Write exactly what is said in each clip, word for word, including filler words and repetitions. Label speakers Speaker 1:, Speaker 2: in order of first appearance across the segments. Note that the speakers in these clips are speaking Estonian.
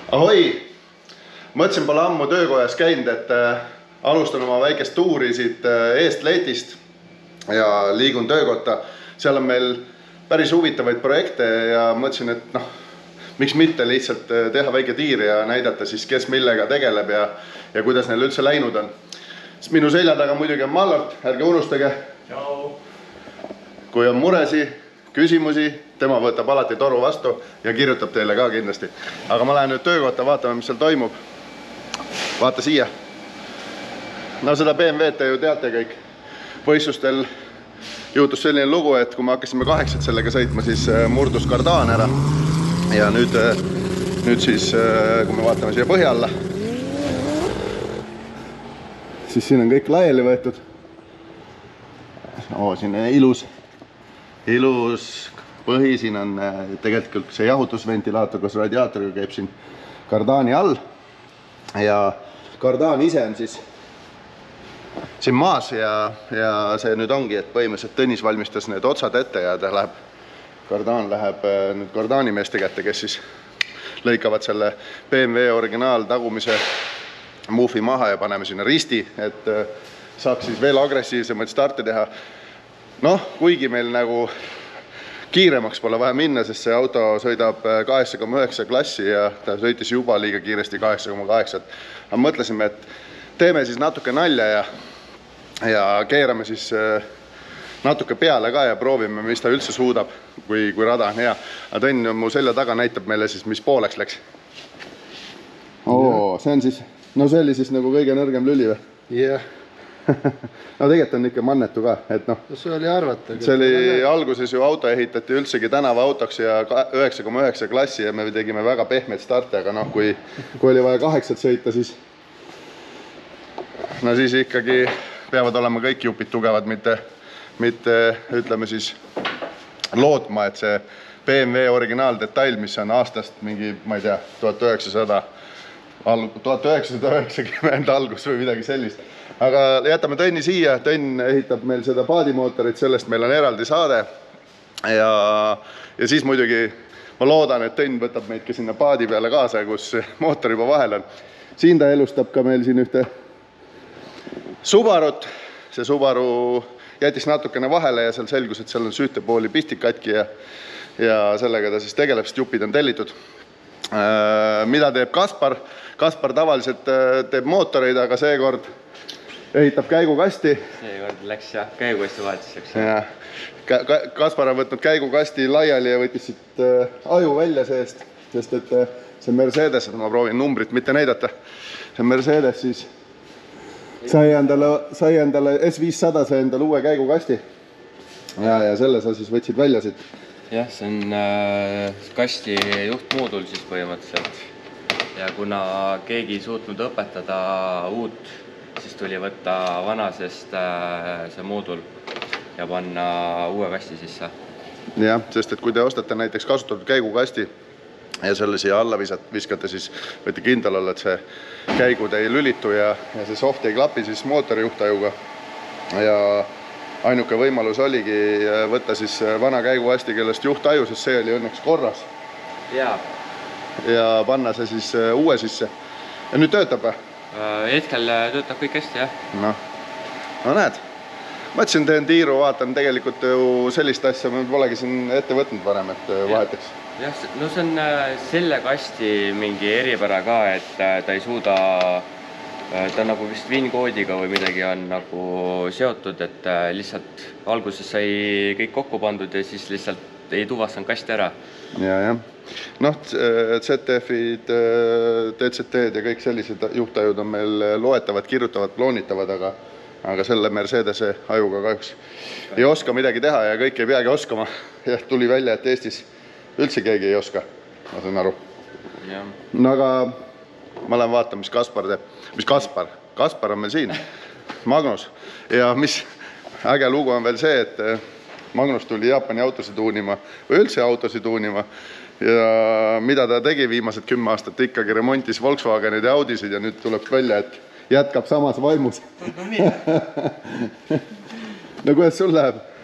Speaker 1: Ahoi! Mõtlesin pole ammu töökojas käinud, et alustan oma väikest tuuri siit Eest-Letist ja liigun töökotta. Seal on meil päris huvitavaid projekte ja mõtlesin, et noh, miks mitte lihtsalt teha väike tiir ja näidata siis, kes millega tegeleb ja, ja kuidas neil üldse läinud on. Minu selja taga muidugi on Mallart, ärge unustage.
Speaker 2: Tšau.
Speaker 1: Kui on muresi, küsimusi, tema võtab alati toru vastu ja kirjutab teile ka kindlasti. Aga ma lähen nüüd töökotta, vaatame, mis seal toimub. Vaata siia. No seda B M W-d te ju teate kõik. Võistlustel juhtus selline lugu, et kui me hakkasime kaheksat sellega sõitma, siis murdus kardaan ära. Ja nüüd, nüüd siis, kui me vaatame siia põhja alla, siis siin on kõik laiali võetud. Oo, siin on ilus, ilus põhi, siin on tegelikult see jahutusventilaator, kus radiaatoriga käib siin kardaani all. Ja kardaan ise on siis siin maas ja, ja see nüüd ongi, et põhimõtteliselt Tõnis valmistas need otsad ette ja ta läheb, kardaan läheb nüüd kardaanimeeste kätte, kes siis lõikavad selle B M W originaal tagumise muufi maha ja paneme sinna risti, et saaks siis veel agressiivsemaid starte teha. Noh, kuigi meil nagu kiiremaks pole vaja minna, sest see auto sõidab kaheksa koma üheksa klassi ja ta sõitis juba liiga kiiresti kaheksa koma kaheksa. Aga mõtlesime, et teeme siis natuke nalja ja, ja keerame siis natuke peale ka ja proovime, mis ta üldse suudab, kui, kui rada on hea. Aga Tõnn mu selja taga näitab meile siis, mis pooleks läks. Oo, see on siis, no see oli siis nagu kõige nõrgem lüli või?
Speaker 2: Jah.
Speaker 1: No tegelikult on ikka mannetu ka, et noh.
Speaker 2: See oli arvata.
Speaker 1: See oli alguses ju auto ehitati üldsegi tänava autoks ja üheksa koma üheksa klassi ja me tegime väga pehmeid starte, aga noh, kui, kui oli vaja kaheksat sõita, siis no siis ikkagi peavad olema kõik jupid tugevad, mitte, mitte ütleme siis lootma, et see B M W originaaldetail, mis on aastast mingi, ma ei tea, tuhat üheksasada üheksakümmend algus või midagi sellist. Aga jätame Tõnni siia, Tõnn ehitab meil seda paadimootorit, sellest meil on eraldi saade ja, ja siis muidugi ma loodan, et Tõnn võtab meid ka sinna paadi peale kaasa, kus mootor juba vahel on. Siin ta elustab ka meil siin ühte Subarut, see Subaru jätis natukene vahele ja seal selgus, et seal on süüte pooli pistik katki ja, ja sellega ta siis tegeleb, sest jupid on tellitud. Mida teeb Kaspar? Kaspar tavaliselt teeb mootoreid, aga seekord ehitab käigukasti.
Speaker 3: Seekord läks jah, käigukasti vahetuseks.
Speaker 1: Ja. Kaspar on võtnud käigukasti laiali ja võttis siit aju välja seest, sest et see Mercedes, ma proovin numbrit mitte näidata, see Mercedes siis sai endale, sai endale S viissada sai endale uue käigukasti ja, ja selle sa siis võtsid välja siit.
Speaker 3: Jah, see on äh, kasti juhtmoodul siis põhimõtteliselt ja kuna keegi ei suutnud õpetada uut, siis tuli võtta vanasest äh, see moodul ja panna uue kasti sisse.
Speaker 1: Jah, sest et kui te ostate näiteks kasutatud käigukasti ja selle siia alla viskate, siis võite kindel olla, et see käigud ei lülitu ja, ja see soft ei klapi siis mootori juhtajuga. Ja ainuke võimalus oligi võtta siis vana käigukasti, kellest juhtaju, sest see oli õnneks korras.
Speaker 3: Ja.
Speaker 1: Ja panna see siis uue sisse. Ja nüüd töötab või?
Speaker 3: Hetkel töötab kõik hästi, jah.
Speaker 1: No, no näed. Ma ütlesin, teen tiiru, vaatan tegelikult ju sellist asja, me polegi siin ette võtnud varem, et vahetaks.
Speaker 3: Jah, no see on selle kasti mingi eripära ka, et ta ei suuda, ta nagu vist VIN-koodiga või midagi on nagu seotud, et lihtsalt alguses sai kõik kokku pandud ja siis lihtsalt ei tuvastanud kasti ära.
Speaker 1: Ja, jah. Noh, Z F-id, D Z T-d ja kõik sellised juhtajud on meil loetavad, kirjutavad, kloonitavad, aga, aga selle Mercedese ajuga kahjuks ei oska midagi teha ja kõik ei peagi oskama. Ja tuli välja, et Eestis üldse keegi ei oska, ma saan aru.
Speaker 3: Ja.
Speaker 1: No aga ma lähen vaatan, mis Kaspar teeb. Mis Kaspar? Kaspar on meil siin. Magnus. Ja mis äge lugu on veel see, et Magnus tuli Jaapani autosid tuunima või üldse autosid tuunima. Ja mida ta tegi viimased kümme aastat, ikkagi remontis Volkswagenid ja Audisid ja nüüd tuleb välja, et jätkab samas vaimus. No kuidas sul läheb?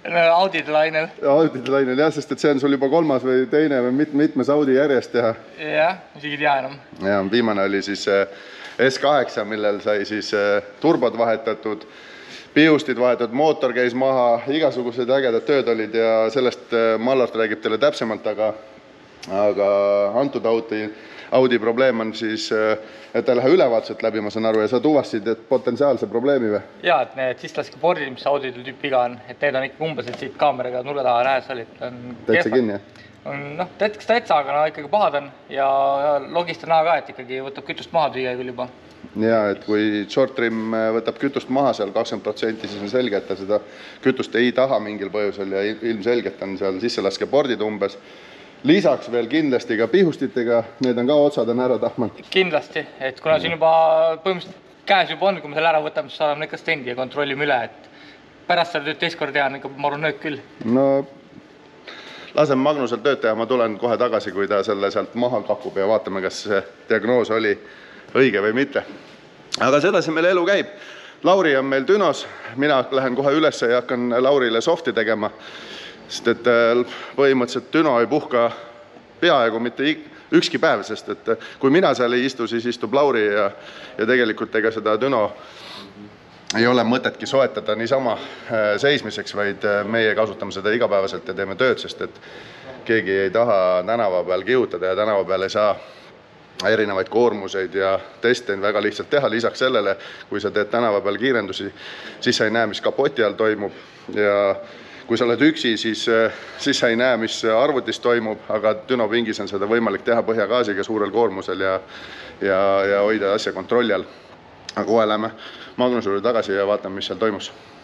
Speaker 2: Audide lainel.
Speaker 1: Audide lainel jah, sest et see on sul juba kolmas või teine või mit, mitmes Audi järjest teha.
Speaker 2: Jah, isegi ei tea enam.
Speaker 1: Ja, viimane oli siis S kaheksa, millel sai siis turbod vahetatud, pihustid vahetatud, mootor käis maha, igasugused ägedad tööd olid ja sellest Mallart räägib teile täpsemalt, aga, aga antud Audi, Audi probleem on siis, et ta ei lähe ülevaatuselt läbi, ma saan aru, ja sa tuvastasid, et potentsiaalse probleemi või?
Speaker 2: Jaa, et need sisklaskebordid, mis Audidel tüüp viga on, et need on ikka umbes, et siit kaameraga nurga taha nähes olid.
Speaker 1: Täitsa kinni, jah?
Speaker 2: Noh, täitsa täitsa, aga no ikkagi pahad on ja logist on näha ka, et ikkagi võtab kütust maha tüüa küll juba.
Speaker 1: Ja, et kui short trim võtab kütust maha seal kakskümmend protsenti, siis on selge, et ta seda kütust ei taha mingil põhjusel ja ilmselgelt on seal sisselaskebordid umbes. Lisaks veel kindlasti ka pihustitega, need on ka otsad on ära tahmanud.
Speaker 2: Kindlasti, et kuna siin juba põhimõtteliselt käes juba on, kui me selle ära võtame, siis saadame ikka stendi ja kontrollime üle, et pärast seda tööd teist kord teha on ikka maru nöök küll.
Speaker 1: No, laseme Magnusel tööd teha, ma tulen kohe tagasi, kui ta selle sealt maha kakub ja vaatame, kas see diagnoos oli õige või mitte. Aga sedasi meil elu käib. Lauri on meil Dünos, mina lähen kohe üles ja hakkan Laurile softi tegema. Sest et põhimõtteliselt Düno ei puhka peaaegu mitte ükski päev, sest et kui mina seal ei istu, siis istub Lauri ja, ja tegelikult ega seda Düno ei ole mõtetki soetada niisama seismiseks, vaid meie kasutame seda igapäevaselt ja teeme tööd, sest et keegi ei taha tänava peal kihutada ja tänava peal ei saa erinevaid koormuseid ja teste väga lihtsalt teha. Lisaks sellele, kui sa teed tänava peal kiirendusi, siis sa ei näe, mis kapoti all toimub ja kui sa oled üksi, siis, siis sa ei näe, mis arvutis toimub, aga Düno pingis on seda võimalik teha põhjagaasiga suurel koormusel ja, ja, ja hoida asja kontrolli all. Aga kohe läheme Magnusule tagasi ja vaatame, mis seal toimus.